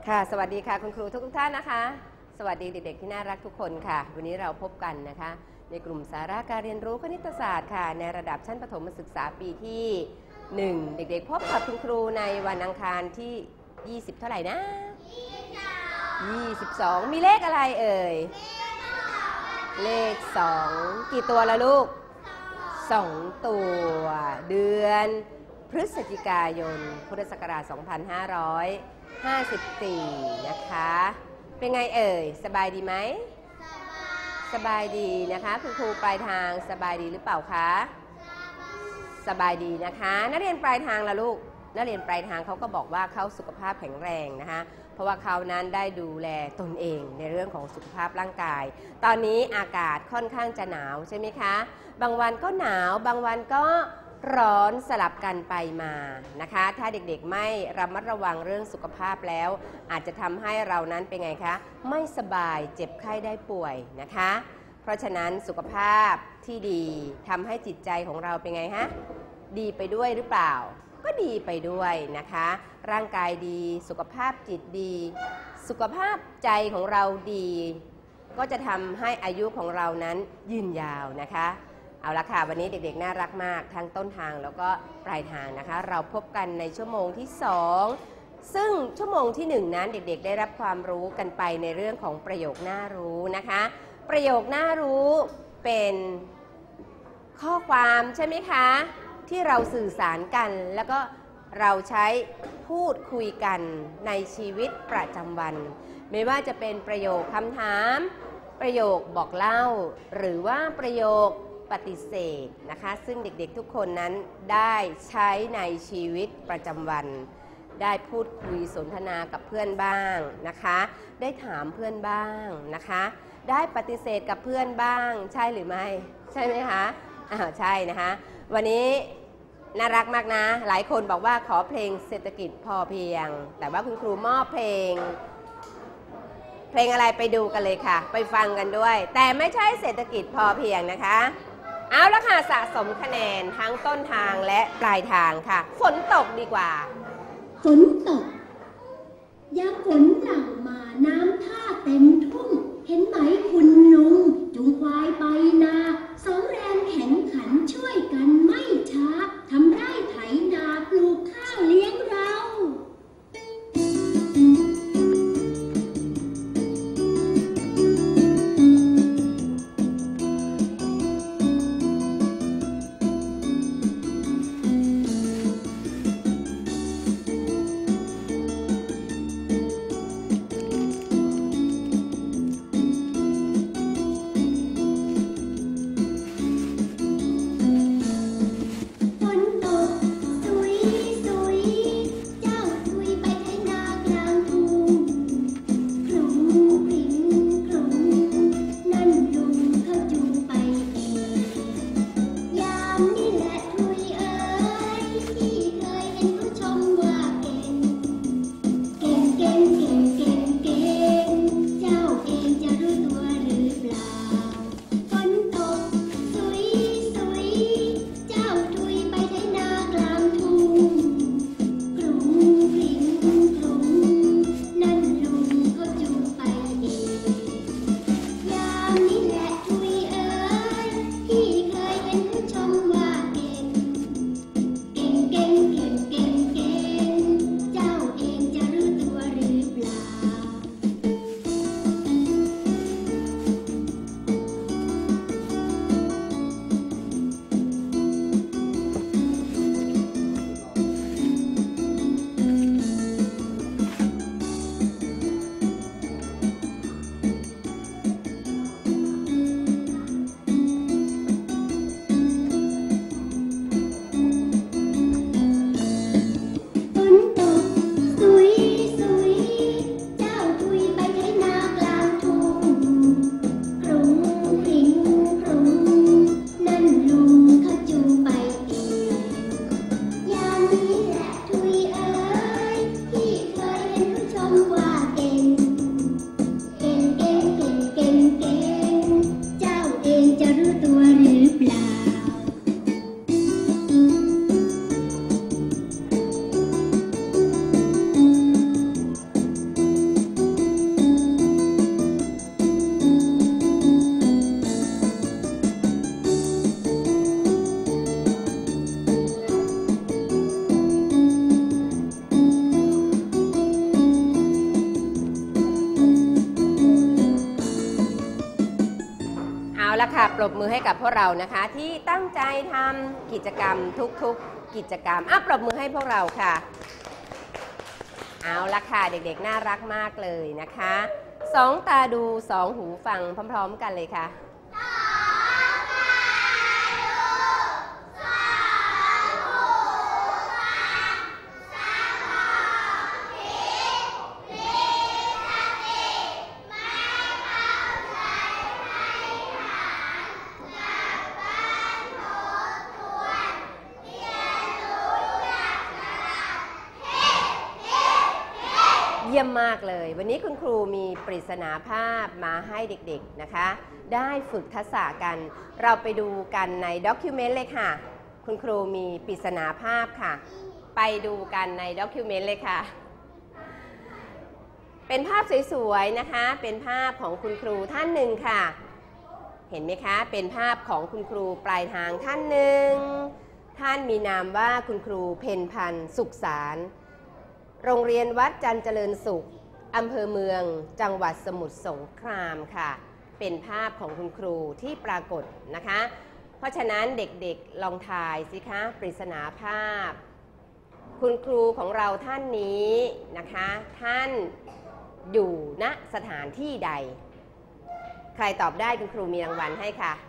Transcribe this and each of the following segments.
ค่ะสวัสดีค่ะคุณครูทุกท่านนะคะสวัสดีเด็กๆที่น่ารักทุกคนค่ะวันนี้เราพบกันนะคะในกลุ่มสาระการเรียนรู้คณิตศาสตร์ค่ะในระดับชั้นประถมศึกษาปีที่1เด็กๆพบกับคุณครูในวันอังคารที่20เท่าไหร่นะ22มีเลขอะไรเอ่ยเลข2กี่ตัวละลูก2ตัวเดือนพฤศจิกายนพุทธศักราช2554นะคะเป็นไงเอ่ยสบายดีไหมสบายดีนะคะคุณครูปลายทางสบายดีหรือเปล่าคะสบายดีนะคะนักเรียนปลายทางละลูกนักเรียนปลายทางเขาก็บอกว่าเขาสุขภาพแข็งแรงนะคะเพราะว่าเขานั้นได้ดูแลตนเองในเรื่องของสุขภาพร่างกายตอนนี้อากาศค่อนข้างจะหนาวใช่ไหมคะบางวันก็หนาวบางวันก็ร้อนสลับกันไปมานะคะถ้าเด็กๆไม่ระมัดระวังเรื่องสุขภาพแล้วอาจจะทำให้เรานั้นเป็นไงคะไม่สบายเจ็บไข้ได้ป่วยนะคะเพราะฉะนั้นสุขภาพที่ดีทำให้จิตใจของเราเป็นไงฮะดีไปด้วยหรือเปล่าก็ดีไปด้วยนะคะร่างกายดีสุขภาพจิตดีสุขภาพใจของเราดีก็จะทำให้อายุของเรานั้นยืนยาวนะคะเอาละค่ะวันนี้เด็กๆน่ารักมากทั้งต้นทางแล้วก็ปลายทางนะคะเราพบกันในชั่วโมงที่2ซึ่งชั่วโมงที่1นั้นเด็กๆได้รับความรู้กันไปในเรื่องของประโยคน่ารู้นะคะประโยคน่ารู้เป็นข้อความใช่ไหมคะที่เราสื่อสารกันแล้วก็เราใช้พูดคุยกันในชีวิตประจำวันไม่ว่าจะเป็นประโยคคำถามประโยคบอกเล่าหรือว่าประโยคปฏิเสธนะคะซึ่งเด็กๆทุกคนนั้นได้ใช้ในชีวิตประจำวันได้พูดคุยสนทนากับเพื่อนบ้างนะคะได้ถามเพื่อนบ้างนะคะได้ปฏิเสธกับเพื่อนบ้างใช่หรือไม่ใช่ไหมคะใช่นะคะวันนี้น่ารักมากนะหลายคนบอกว่าขอเพลงเศรษฐกิจพอเพียงแต่ว่าคุณครูมอบเพลงอะไรไปดูกันเลยค่ะไปฟังกันด้วยแต่ไม่ใช่เศรษฐกิจพอเพียงนะคะเอาละค่ะสะสมคะแนนทั้งต้นทางและปลายทางค่ะฝนตกดีกว่าฝนตกยามฝนหลั่งมาน้ำท่าเต็มทุ่งเห็นไหมคุณลุงจูงควายไปนาสองแรงแข็งขันช่วยกันไม่ช้าทำไร่ไถนาปลูกข้าวเลี้ยงเราค่ะปรบมือให้กับพวกเรานะคะที่ตั้งใจทำกิจกรรมทุกๆกิจกรรมปรบมือให้พวกเราค่ะเอาละค่ะเด็กๆน่ารักมากเลยนะคะ2 ตาดู2 หูฟังพร้อมๆกันเลยค่ะเยี่ยมมากเลยวันนี้คุณครูมีปริศนาภาพมาให้เด็กๆนะคะได้ฝึกทักษะกันเราไปดูกันในด็อกิวเมนต์เลยค่ะคุณครูมีปริศนาภาพค่ะไปดูกันในด็อกิวเมนต์เลยค่ะเป็นภาพสวยๆนะคะเป็นภาพของคุณครูท่านหนึ่งค่ะเห็นไหมคะเป็นภาพของคุณครูปลายทางท่านหนึ่งท่านมีนามว่าคุณครูเพ็ญพันธ์สุขสารโรงเรียนวัดจันเจริญสุขอำเภอเมืองจังหวัดสมุทรสงครามค่ะเป็นภาพของคุณครูที่ปรากฏนะคะเพราะฉะนั้นเด็กๆลองทายสิคะปริศนาภาพคุณครูของเราท่านนี้นะคะท่านอยู่ณสถานที่ใดใครตอบได้คุณครูมีรางวัลให้ค่ะ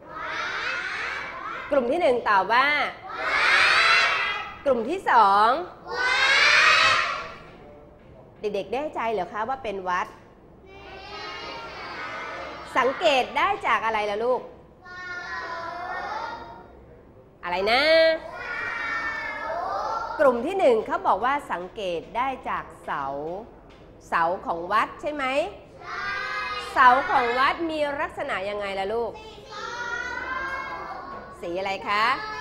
กลุ่มที่1ตอบว่ากลุ่มที่2เด็กๆแน่ใจเหรอคะว่าเป็นวัดสังเกตได้จากอะไรล่ะลูกอะไรนะกลุ่มที่1เขาบอกว่าสังเกตได้จากเสาของวัดใช่ไหมเสาของวัดมีลักษณะยังไงล่ะลูกสีอะไรคะ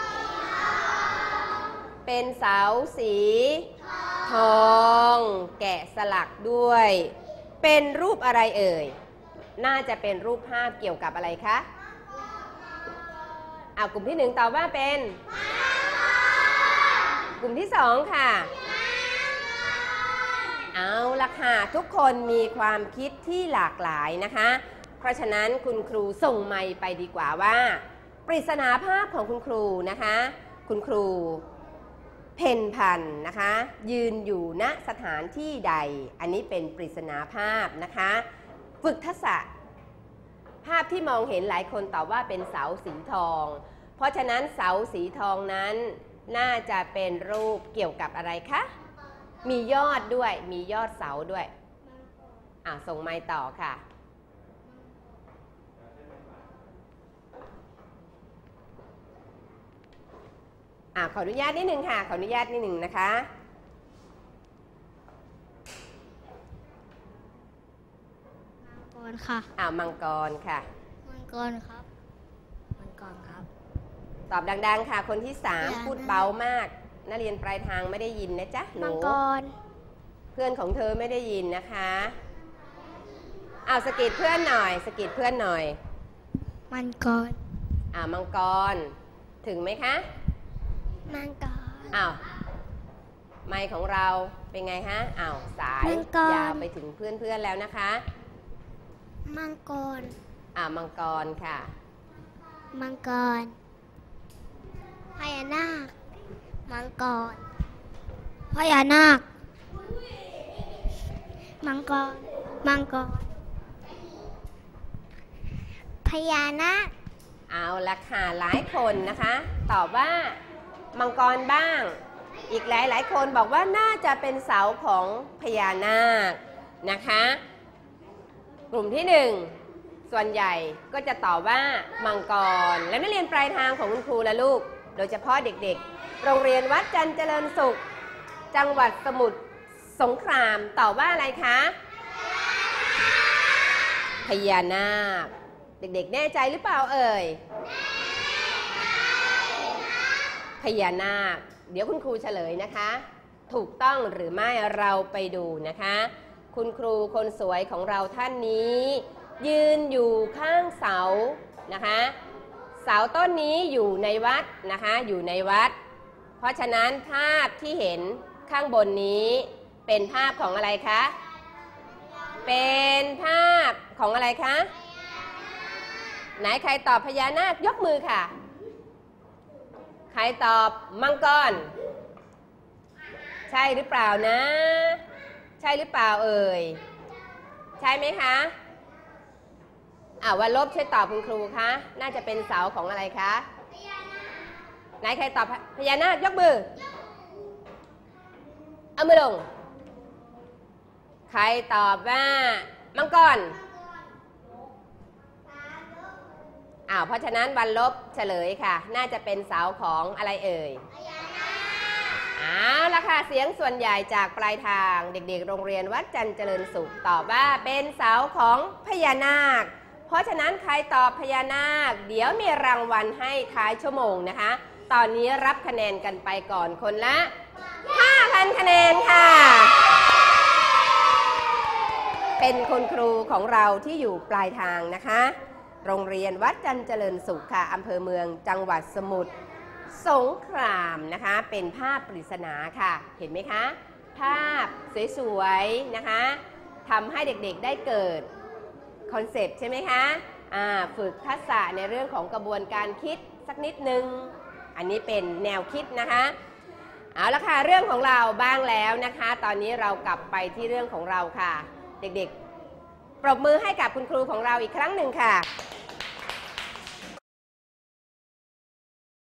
เป็นเสาสีทองแกะสลักด้วยเป็นรูปอะไรเอ่ยน่าจะเป็นรูปภาพเกี่ยวกับอะไรคะกลุ่มที่1ตอบว่าเป็นกลุ่มที่2ค่ะเอาละค่ะทุกคนมีความคิดที่หลากหลายนะคะเพราะฉะนั้นคุณครูส่งไมค์ไปดีกว่าว่าปริศนาภาพของคุณครูนะคะคุณครูเพ็ญพันธ์นะคะยืนอยู่ณสถานที่ใดอันนี้เป็นปริศนาภาพนะคะฝึกทักษะภาพที่มองเห็นหลายคนตอบว่าเป็นเสาสีทองเพราะฉะนั้นเสาสีทองนั้นน่าจะเป็นรูปเกี่ยวกับอะไรคะมียอดด้วยมียอดเสาด้วยส่งไมค์ต่อค่ะขออนุญาตนิดนึงค่ะขออนุญาตนิดนึงนะคะมังกรค่ะมังกรค่ะมังกรครับมังกรครับตอบดังๆค่ะคนที่3พูดเบามากนักเรียนปลายทางไม่ได้ยินนะจ๊ะหนูมังกรเพื่อนของเธอไม่ได้ยินนะคะสะกิดเพื่อนหน่อยสะกิดเพื่อนหน่อยมังกรมังกรถึงไหมคะมังกรไมค์ของเราเป็นไงฮะสายยาวไปถึงเพื่อนๆแล้วนะคะมังกรมังกรค่ะมังกรพญานาคมังกรพญานาคมังกรมังกรพญานาคเอาละค่ะหลายคนนะคะตอบว่ามังกรบ้างอีกหลายคนบอกว่าน่าจะเป็นเสาของพญานาคนะคะกลุ่มที่1ส่วนใหญ่ก็จะตอบว่ามังกรแล้วนักเรียนปลายทางของคุณครูและลูกโดยเฉพาะเด็กๆโรงเรียนวัดจันเจริญสุขจังหวัดสมุทรสงครามตอบว่าอะไรคะพญานาคเด็กๆแน่ใจหรือเปล่าเอ่ยพญานาคเดี๋ยวคุณครูเฉลยนะคะถูกต้องหรือไม่เราไปดูนะคะคุณครูคนสวยของเราท่านนี้ยืนอยู่ข้างเสานะคะเสาต้นนี้อยู่ในวัดนะคะอยู่ในวัดเพราะฉะนั้นภาพที่เห็นข้างบนนี้เป็นภาพของอะไรคะเป็นภาพของอะไรคะไหนใครตอบพญานาคยกมือค่ะใครตอบมังกรใช่หรือเปล่านะใช่หรือเปล่าเอ่ยใช่ไหมคะวันลบช่วยตอบคุณครูคะน่าจะเป็นเสาของอะไรคะไหนใครตอบพญานาคยกมือเอามือลงใครตอบว่ามังกรเพราะฉะนั้นวันลบเฉลยค่ะน่าจะเป็นเสาของอะไรเอ่ยละค่ะเสียงส่วนใหญ่จากปลายทางเด็กๆโรงเรียนวัดจันทร์เจริญสุขตอบว่าเป็นเสาของพญานาคเพราะฉะนั้นใครตอบพญานาคเดี๋ยวมีรางวัลให้ท้ายชั่วโมงนะคะตอนนี้รับคะแนนกันไปก่อนคนละ 5,000 คะแนนค่ะเป็นคุณครูของเราที่อยู่ปลายทางนะคะโรงเรียนวัดจันทร์เจริญสุขค่ะอำเภอเมืองจังหวัดสมุทรสงครามนะคะเป็นภาพปริศนาค่ะเห็นไหมคะภาพสวยๆนะคะทำให้เด็กๆได้เกิดคอนเซปต์ใช่ไหมคะฝึกทักษะในเรื่องของกระบวนการคิดสักนิดนึงอันนี้เป็นแนวคิดนะคะเอาละค่ะเรื่องของเราบ้างแล้วนะคะตอนนี้เรากลับไปที่เรื่องของเราค่ะเด็กๆปรบมือให้กับคุณครูของเราอีกครั้งหนึ่งค่ะ